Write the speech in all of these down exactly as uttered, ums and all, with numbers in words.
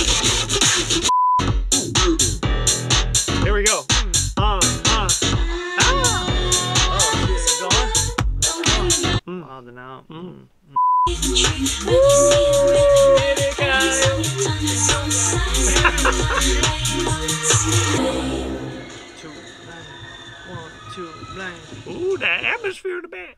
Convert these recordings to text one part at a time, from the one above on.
Here we go. Uh, uh. Ah. Oh, shit, going? Mm. Wilding out. Mm. Two, blank. One, two, blank. Ooh, that atmosphere in the back.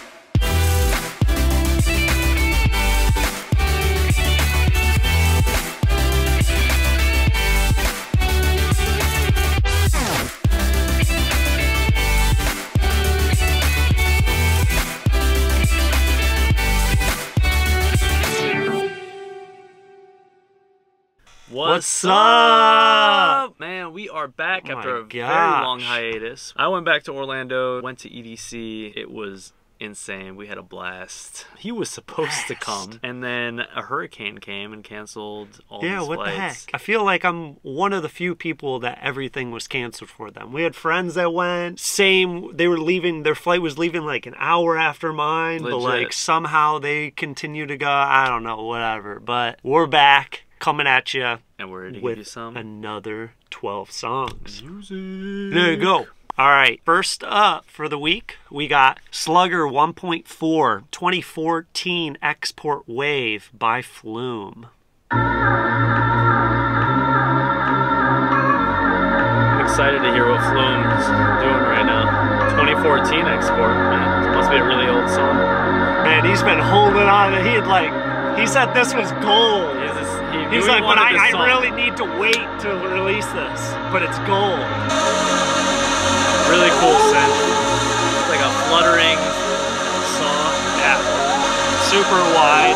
What's, What's up? Man, we are back Oh after my a very gosh. long hiatus. I went back to Orlando, went to E D C. It was insane. We had a blast. He was supposed to come, and then a hurricane came and canceled all Yeah, these what flights. the heck? I feel like I'm one of the few people that everything was canceled for them. We had friends that went. Same, they were leaving, their flight was leaving like an hour after mine, but Legit. like somehow they continue to go. I don't know, whatever. But we're back, coming at you And we're ready to with give you some another twelve songs. music. There you go. All right, first up for the week, we got Slugger one point four twenty fourteen Export Wave by Flume. I'm excited to hear what Flume's doing right now. twenty fourteen export, man. It must be a really old song. Man, he's been holding on. He had like, he said this was gold. He's, just, he knew He's he like, but wanted this I, I song. really need to wait to release this, but it's gold. Really cool synth. It's like a fluttering saw. Yeah, super wide.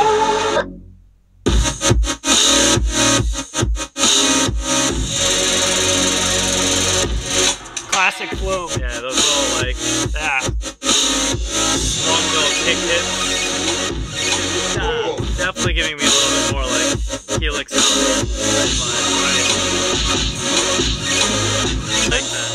Classic Flume. Yeah, those little like Yeah. strong little kick hits. Yeah, definitely giving me a little bit more like Helix sound. I like that.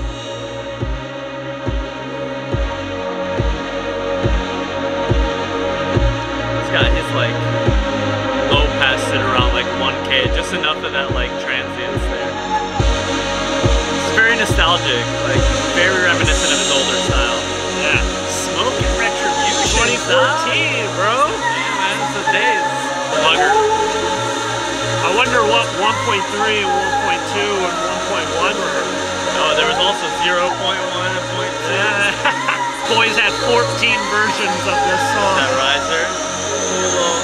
It's got his like low pass sit around like one K, just enough of that like transience there. It's very nostalgic, like very reminiscent of his older style. Yeah. Smoking Retribution. twenty fourteen, bro. Yeah, man, it's the days. Slugger. I wonder what one point three and one point two and one point one were. Oh, there was also zero point one and point two. Boys had fourteen versions of this song. That riser. Cool little.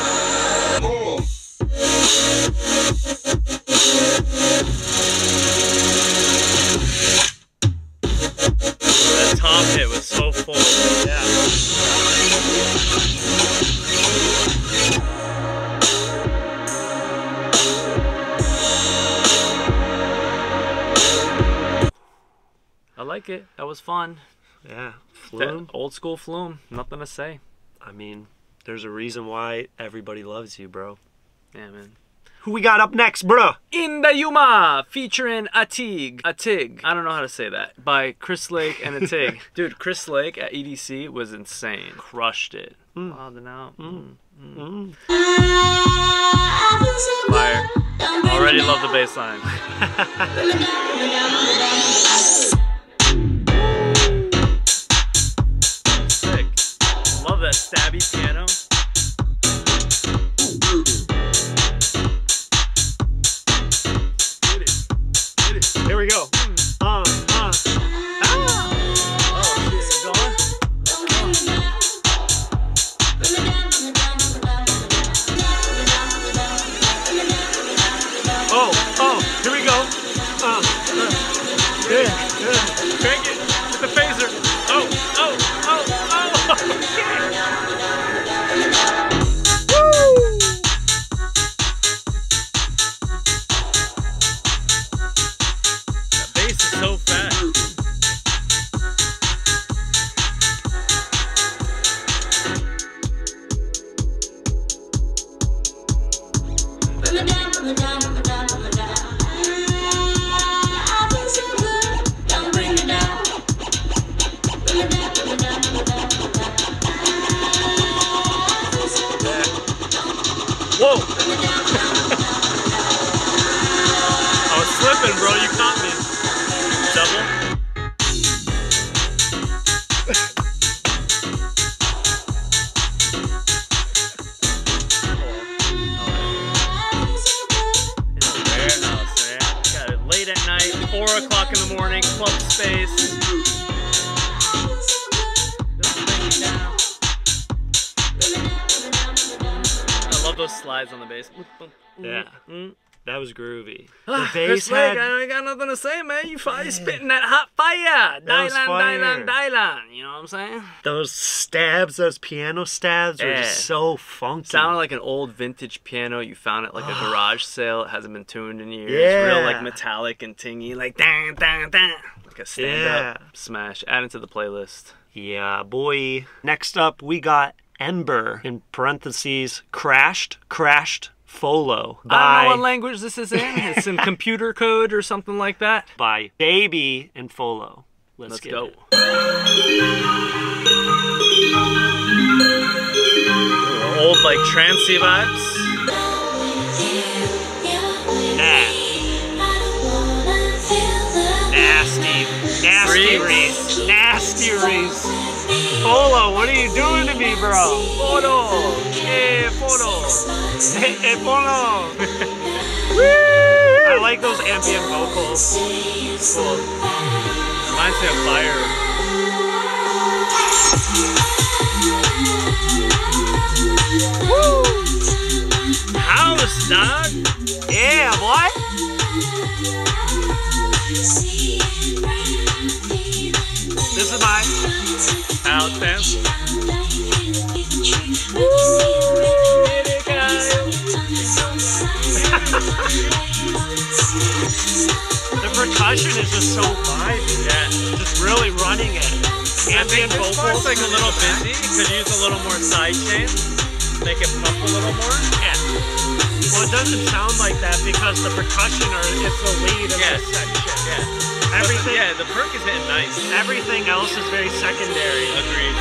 That top hit was so full. Yeah. I like it. That was fun. Yeah. That Flume. old school Flume. Nothing to say. I mean, there's a reason why everybody loves you, bro. Yeah, man. Who we got up next, bro? In the Yuma, featuring Atig. Atig. I don't know how to say that. By Chris Lake and Atig. Dude, Chris Lake at E D C was insane. Crushed it. Mm. Wilding out. Mm. Mm. Mm. Fire. Already love the bass line. Sick. Love that stabby piano. Get it. Get it. Here we go. Uh, uh. Ah! Oh, shit, going? Oh, oh, here we go. Uh, uh. Yeah, yeah. space. I love those slides on the bass. Yeah. Mm. That was groovy. Ah, The bass Chris Lake, had... I ain't got nothing to say, man. You fire spitting that hot fire. That was Dylan, fire. Dylan, Dylan. You know what I'm saying? Those stabs, those piano stabs were Yeah. just so funky. Sounded like an old vintage piano you found at like a garage sale. It hasn't been tuned in years. Yeah. Real like metallic and tingy, like dang, dang, dang. Like a stand-up Yeah. smash. Add it to the playlist. Yeah, boy. Next up, we got Ember, in parentheses, Crashed, Crashed, Folo. I don't know what By, language this is in. It's in computer code or something like that. by Baby and Folo. Let's, Let's get go. it. Ooh, old like trancey vibes. Nah. Nasty. Nasty Reese? Reese. Nasty Reese. Folo, what are you doing to me, bro? Photo. Yeah, photo. Hey, hey, Folo. I like those ambient vocals. Cool. Reminds me of Fire. House, dog. Yeah, boy. This is my House dance. The percussion is just so vibey. Yeah. Just really running it. I think Ambient this part's vocals. like a little busy. Could use a little more side chain. Make it pump a little more. Yeah. Well, it doesn't sound like that because the percussion are, is the lead of Yeah. this section. Yeah. Everything, Yeah, the perk is hitting nice. everything else is very secondary. Agreed.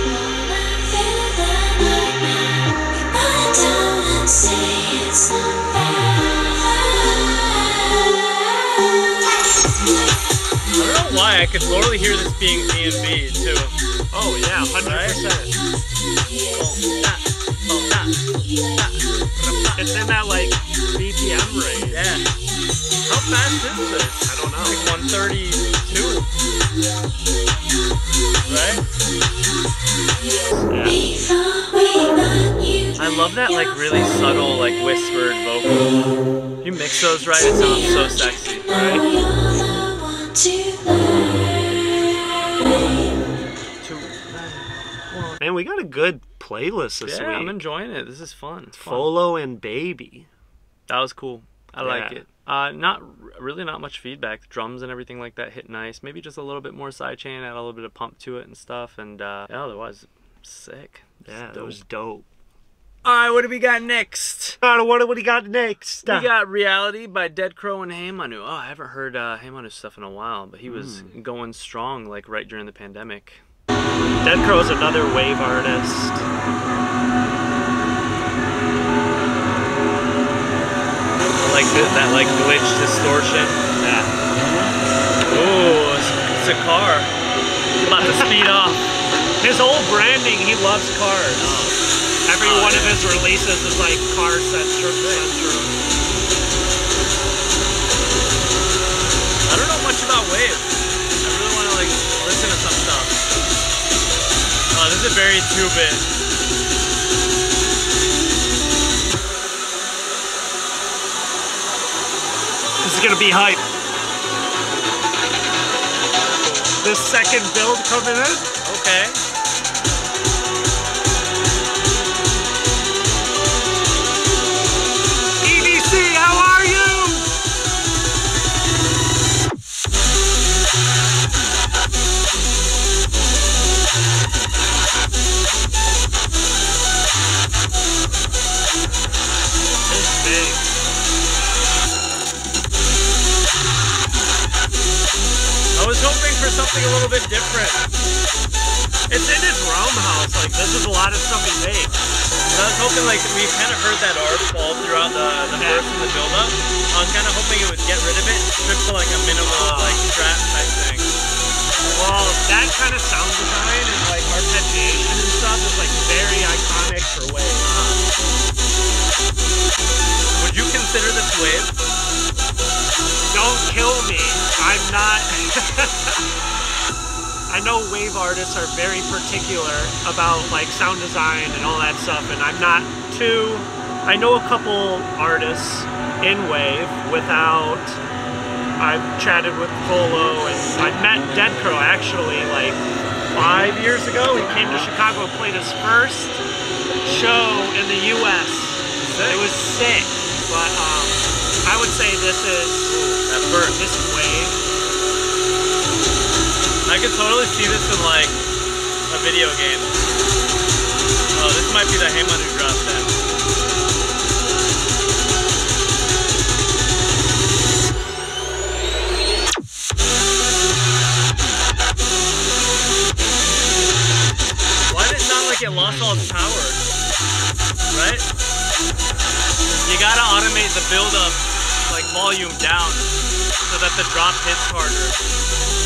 I don't know why, I could totally hear this being D and B too. Oh yeah, one hundred percent. It's in that like B P M range. Yeah. How fast is this? I don't know. Like one thirty-two. Right? Yeah. I love that like really subtle like whispered vocal. If you mix those right, it sounds so sexy, right? Man, we got a good playlist this Yeah, week. I'm enjoying it. This is fun. It's fun. Folo and Baby. That was cool. I like Yeah. it. Uh, not really not much feedback. The drums and everything like that hit nice. Maybe just a little bit more sidechain, add a little bit of pump to it and stuff. And uh, yeah, otherwise, sick. Yeah, It's that dope. was dope. All right, what do we got next? Uh, what, what do you got next? We got Reality by Dead Crow and Hey Manu. Oh, I haven't heard uh, Hey Manu's stuff in a while, but he was Hmm. going strong like right during the pandemic. Dead Crow's another wave artist. Like the, that like glitch distortion. Yeah. Ooh, it's, it's a car. About to speed off. His old branding, he loves cars. Every Oh, one yeah. of his releases is like car central. central. I don't know much about Wave. I really want to like listen to some stuff. Oh, this is very two-bit. This is gonna be hype. This second build coming in. Okay. E D C, how are you? It's big. I was hoping for something a little bit different. It's in his realm house. Like, this is a lot of stuff he made. I was hoping like we kind of heard that art fall throughout the, the Yeah. verse and the build-up. I was kind of hoping it would get rid of it, strip to like a minimal Oh. like strat type thing. Well, that kind of sound design and like arpeggiation and stuff is like very iconic for Wave. Would you consider this Wave? Don't kill me. I'm not. I know wave artists are very particular about like sound design and all that stuff, and I'm not too. I know a couple artists in wave without. I've chatted with Polo, and I met Dead Crow actually like five years ago. He came to Chicago and played his first show in the U S Sick. It was sick, but um, I would say this is at first. This is wave. I could totally see this in like a video game. Oh, this might be the Heimanu drop then. Why did it sound like it lost all its power? Right? You gotta automate the build-up, like volume down, so that the drop hits harder.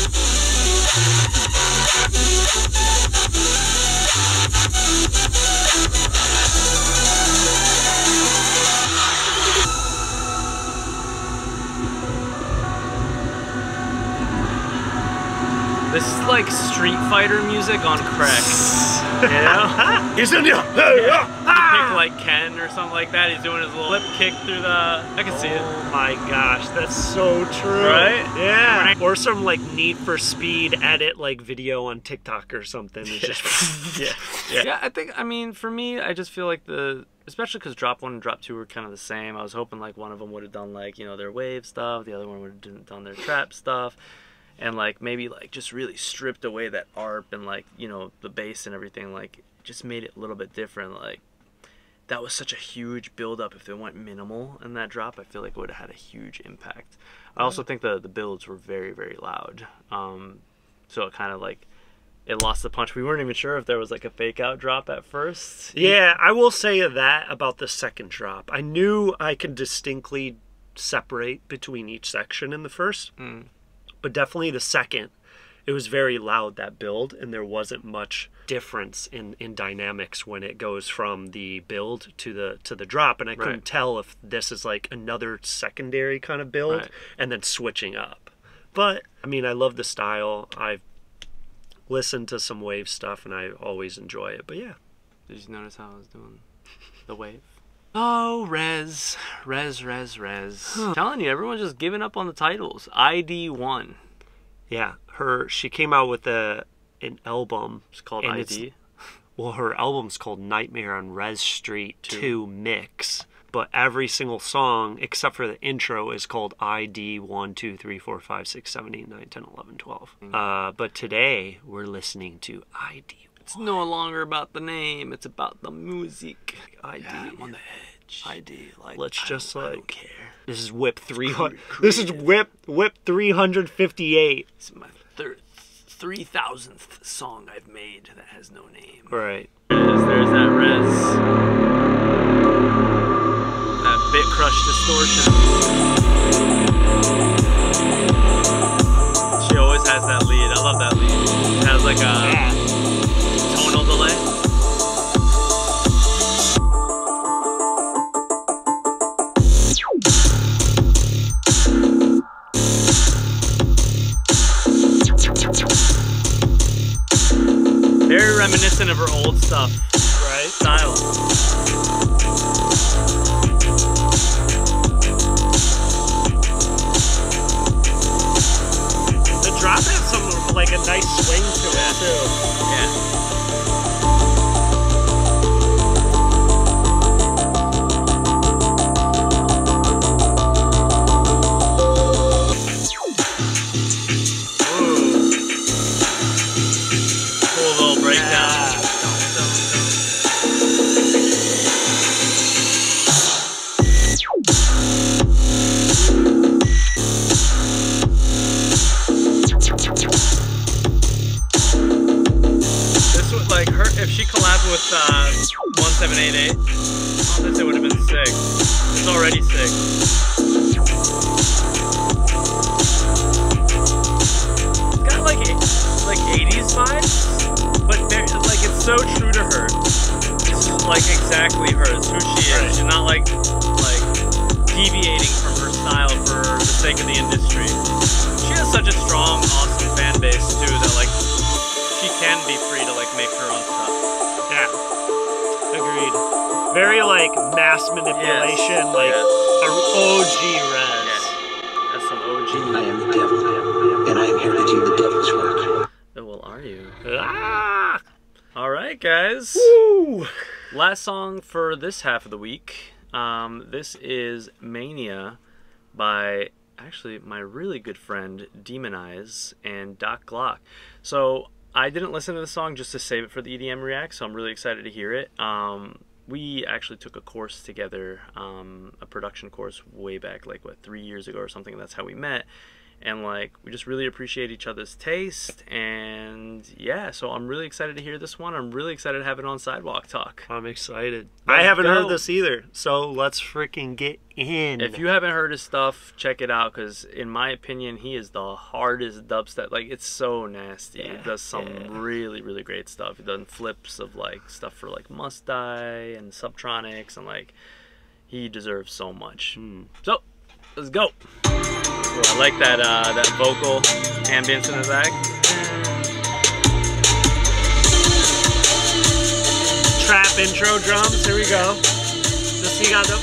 This is like Street Fighter music on crack. You know? He's in here! Yeah. You pick like Ken or something like that. He's doing his little lip kick through the. I can see it. Oh my gosh, that's so true. Right? Yeah. Or some like Need for Speed edit like video on TikTok or something. It's just yeah. yeah. Yeah, I think. I mean, for me, I just feel like the. Especially because Drop One and Drop Two were kind of the same. I was hoping like one of them would have done like you know their wave stuff, the other one would have done their trap stuff. And like maybe like just really stripped away that A R P and like you know the bass and everything, like just made it a little bit different. Like that was such a huge build up. If they went minimal in that drop, I feel like it would have had a huge impact. I also think the the builds were very very loud, um, so it kind of like it lost the punch. We weren't even sure if there was like a fake out drop at first. Yeah, I will say that about the second drop. I knew I could distinctly separate between each section in the first. Mm. But definitely the second, it was very loud, that build, and there wasn't much difference in, in dynamics when it goes from the build to the to the drop. And I couldn't right. tell if this is like another secondary kind of build right. and then switching up. But, I mean, I love the style. I've listened to some wave stuff, and I always enjoy it. But yeah. Did you notice how I was doing the wave? Oh, Rez, Rez, Rez, Rez. Huh. I'm telling you, everyone's just giving up on the titles. I D one. Yeah, her. She came out with a an album. It's called I D. Well, her album's called Nightmare on Rez Street two Mix. But every single song, except for the intro, is called I D one, two, three, four, five, six, seven, eight, nine, ten, eleven, twelve. Mm-hmm. Uh, but today, we're listening to I D one. It's no longer about the name, it's about the music. I D. Yeah, I'm on the edge. I D. Like, let's just I, like. I don't care. This is Whip three hundred. This is Whip Whip three hundred fifty-eight. It's my third, three thousandth song I've made that has no name. Right. There's, there's that Rez. That Bit Crush distortion. She always has that lead. I love that lead. It has like a. Yeah. Tonal delay. Very reminiscent of her old stuff, right? Style. The drop has some like a nice swing to it too. Yeah. With uh, one seven eight eight, oh, this it would have been sick. It's already sick. It's got like like eighties vibes, but like it's so true to her. It's like exactly her. It's who she is. She's not like like deviating from her style. denial for the sake of the industry. She has such a strong, awesome fan base too that like she can be free to like make her own stuff. Yeah, agreed. Very like mass manipulation, Yes. like Yes. a O G res. Yeah. That's some O G. I am the devil, and I am here to do the devil's work. Oh, well, are you? Ah! All right, guys. Woo! Last song for this half of the week. Um, this is Mania by actually my really good friend Demonize and Doc Glock. So I didn't listen to the song just to save it for the E D M React, so I'm really excited to hear it. Um, we actually took a course together, um, a production course way back, like what, three years ago or something. That's how we met. And like we just really appreciate each other's taste, and yeah, so I'm really excited to hear this one. I'm really excited to have it on Sidewalk Talk. I'm excited. Let's I haven't go. heard this either, so let's freaking get in. If you haven't heard his stuff, check it out, because in my opinion, he is the hardest dubstep. Like, it's so nasty. Yeah, he does some yeah. really, really great stuff. He does flips of like stuff for like Must Die and Subtronics, and like he deserves so much. Hmm. So let's go. Ooh, I like that uh, that vocal ambience in the back. Trap intro drums, here we go. Just you got the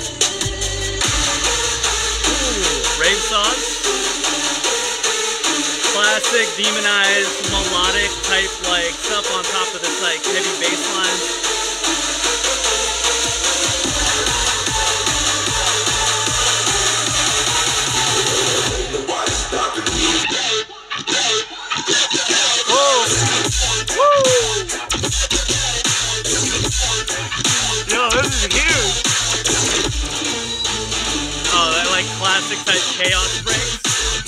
Ooh, rave sauce. Classic demonized melodic type like stuff on top of this like heavy bass line. Yo, this is huge. Oh, that like classic type chaos breaks.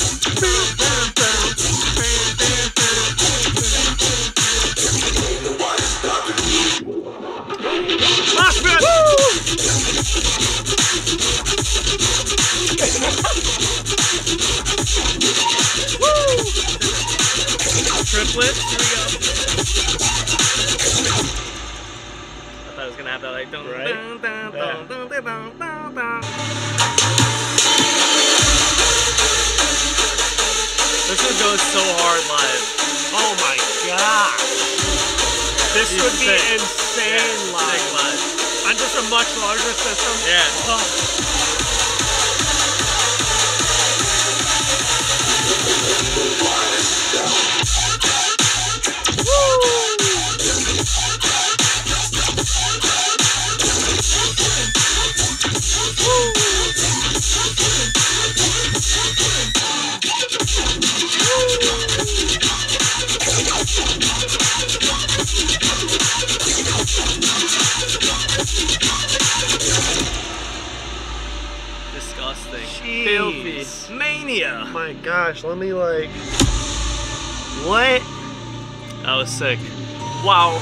Mosh pit. Triplets, here we go. I thought it was gonna have that like dun, Right? dun, dun, Yeah. dun, dun, dun, dun, dun, dun. This one goes so hard live. Oh my gosh. This It's would be sick. insane Yeah, live. sick live. On just a much larger system. Yeah. Oh. Disgusting. Jeez. Filthy. Mania. Oh my gosh, let me like. What? That was sick. Wow.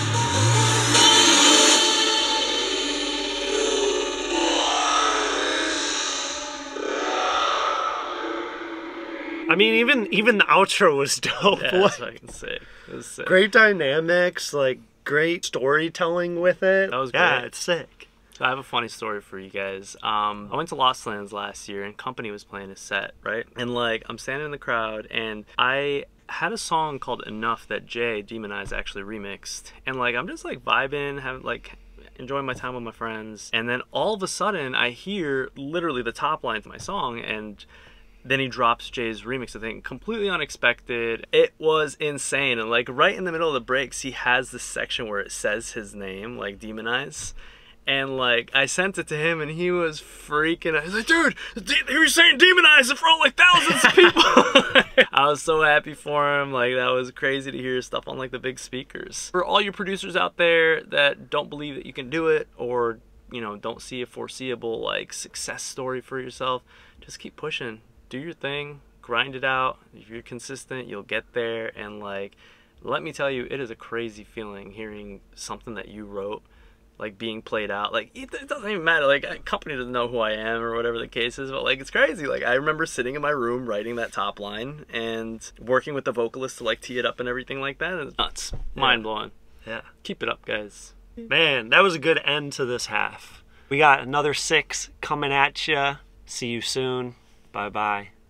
I mean, even even the outro was dope. Yeah, What- that's fucking sick. It was sick. Great dynamics, like great storytelling with it. That was yeah, great. it's sick. So I have a funny story for you guys. Um, I went to Lost Lands last year and Company was playing a set, right? And like, I'm standing in the crowd and I had a song called Enough that Jay Demonize actually remixed. And like, I'm just like vibing, having like, enjoying my time with my friends. And then all of a sudden I hear literally the top line to my song, and then he drops Jay's remix, I think, completely unexpected. It was insane. And like right in the middle of the breaks, he has this section where it says his name, like Demonize. And like I sent it to him and he was freaking out. He's like, dude, he was saying Demonize in front of like thousands of people. I was so happy for him. Like, that was crazy to hear stuff on like the big speakers. For all your producers out there that don't believe that you can do it, or, you know, don't see a foreseeable like success story for yourself, just keep pushing. Do your thing, grind it out. If you're consistent, you'll get there. And like, let me tell you, it is a crazy feeling hearing something that you wrote like being played out. Like, it, it doesn't even matter. Like, a company doesn't know who I am or whatever the case is, but like, it's crazy. Like, I remember sitting in my room writing that top line and working with the vocalist to like tee it up and everything like that. It's nuts. Mind blowing. Yeah. Keep it up, guys. Man, that was a good end to this half. We got another six coming at ya. See you soon. Bye bye.